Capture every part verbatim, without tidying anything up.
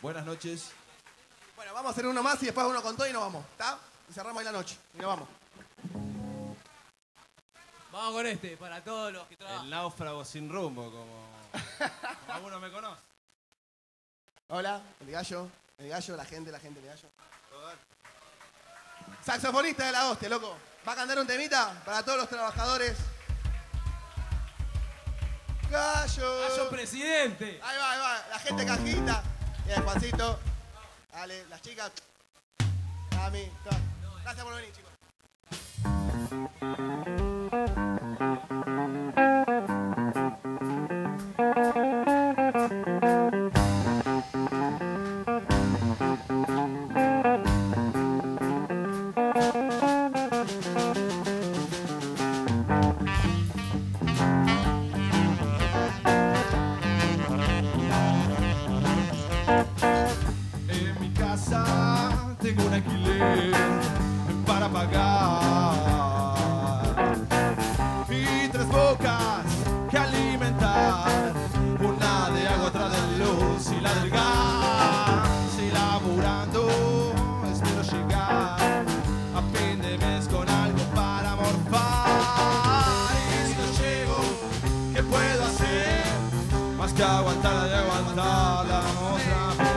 Buenas noches. Bueno, vamos a hacer uno más y después uno con todo y nos vamos, ¿está? Y cerramos ahí la noche y nos vamos. Vamos con este, para todos los que trabajan. El náufrago sin rumbo, como, como alguno me conoce. Hola, el gallo, el gallo, la gente, la gente, el gallo. Saxofonista de la hostia, loco. ¿Va a cantar un temita para todos los trabajadores? Gallo. Gallo presidente. Ahí va, ahí va. La gente cajita. Bien, Juancito. Dale, las chicas. A mí. Todo. Gracias por venir, chicos. En mi casa tengo un alquiler para pagar y tres bocas que alimentar, una de agua, otra de luz y la del gas. Y laburando espero llegar a fin de mes con algo para morfar. Y si no llego, ¿qué puedo hacer? Más que aguantarla de aguantarla otra vez.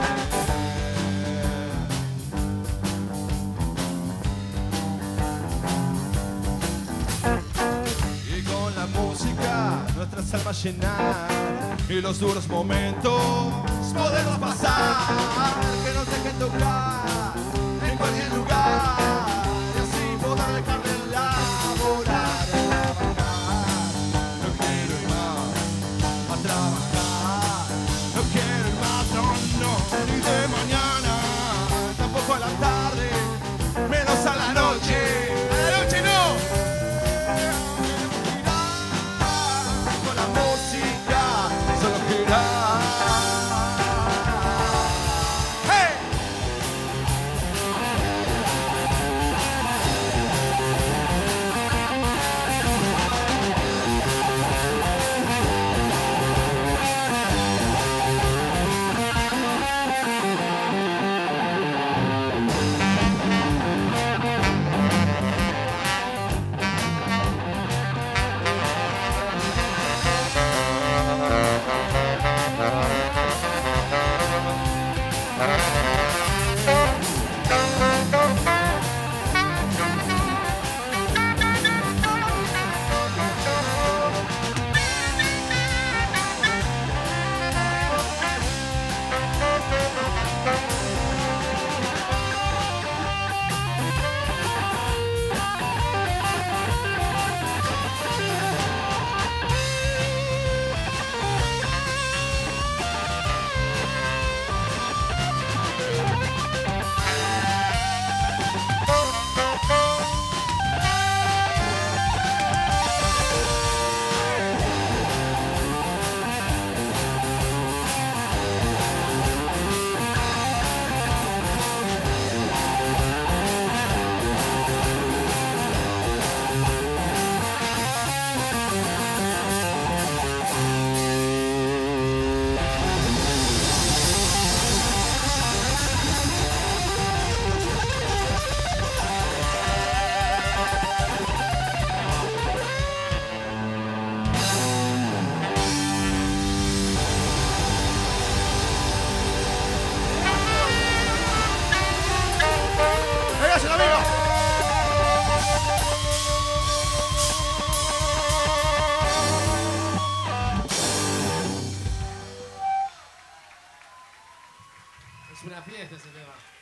Y con la música nuestras almas llenar y los duros momentos podemos pasar, que nos dejen tocar en cualquier lugar y así poder dejar de laborar, de trabajar. No quiero ir más a trabajar, no quiero ir más, no, no, ni de mañana, tampoco a la tarde, menos a la noche. A la noche no. Con la música solo girar. ¡Hey! Es una fiesta ese tema.